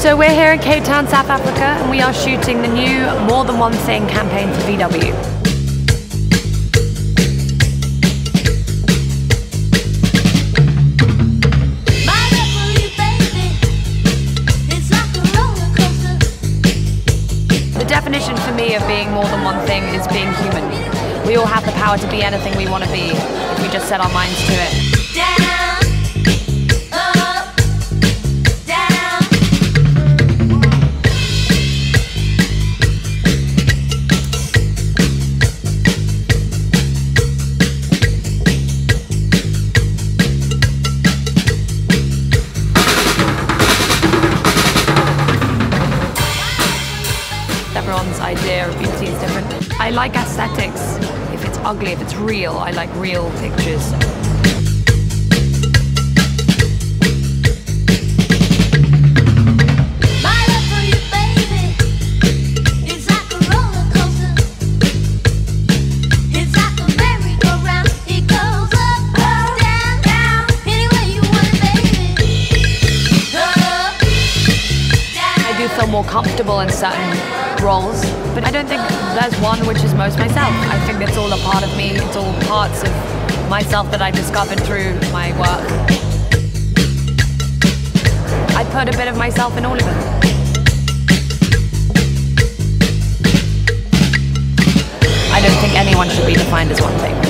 So we're here in Cape Town, South Africa, and we are shooting the new More Than One Thing campaign for VW. The definition for me of being more than one thing is being human. We all have the power to be anything we want to be if we just set our minds to it. Everyone's idea of beauty is different. I like aesthetics. If it's ugly, if it's real, I like real pictures. I do feel more comfortable in certain roles, but I don't think there's one which is most myself. I think it's all a part of me. It's all parts of myself that I discovered through my work. I put a bit of myself in all of it. I don't think anyone should be defined as one thing.